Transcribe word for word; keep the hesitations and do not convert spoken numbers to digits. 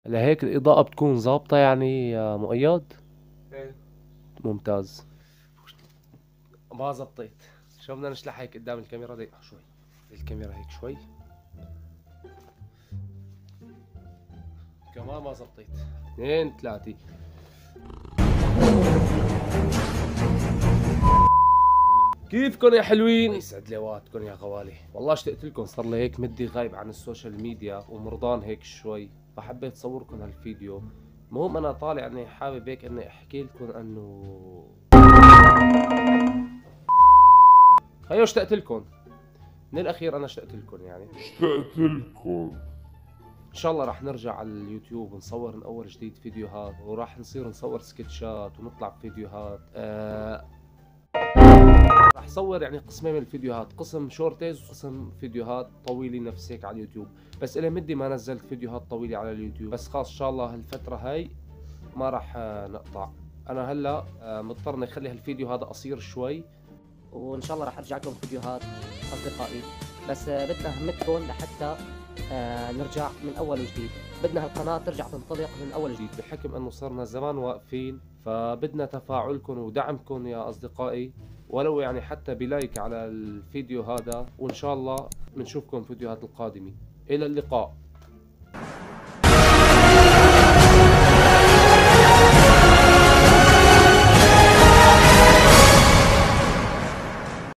لهيك الإضاءة بتكون ظابطة يعني يا مؤيد؟ ايه. ممتاز. ما زبطيت. شو بدنا نشلح هيك قدام الكاميرا دقيقة شوي. الكاميرا هيك شوي. كمان ما زبطيت. اثنين ثلاثة. كيفكن يا حلوين؟ يسعد لي وقتكن يا غوالي. والله اشتقت لكم، صار لي هيك مدي غايب عن السوشيال ميديا ومرضان هيك شوي، فحبيت اصوركم هالفيديو. المهم انا طالع اني حابب هيك اني احكي لكم انه هيو اشتقت لكم. من الاخير انا اشتقت لكم يعني. اشتقت لكم. ان شاء الله راح نرجع على اليوتيوب ونصور من اول جديد فيديوهات، وراح نصير نصور سكتشات ونطلع بفيديوهات. آه راح صور يعني قسمين من الفيديوهات، قسم شورتيز وقسم فيديوهات طويله نفس هيك على اليوتيوب. بس الى مدي ما نزلت فيديوهات طويله على اليوتيوب، بس خلاص ان شاء الله هالفتره هاي ما راح آه، نقطع. انا هلا آه، مضطر نخلي هالفيديو هذا قصير شوي، وان شاء الله راح ارجع لكم فيديوهات اصدقائي. بس آه، بدنا همتكم لحتى آه، نرجع من اول وجديد. بدنا هالقناة ترجع تنطلق من اول وجديد. جديد بحكم انه صرنا زمان واقفين، فبدنا تفاعلكم ودعمكم يا اصدقائي، ولو يعني حتى بلايك على الفيديو هذا، وان شاء الله بنشوفكم في الفيديوهات القادمة. الى اللقاء.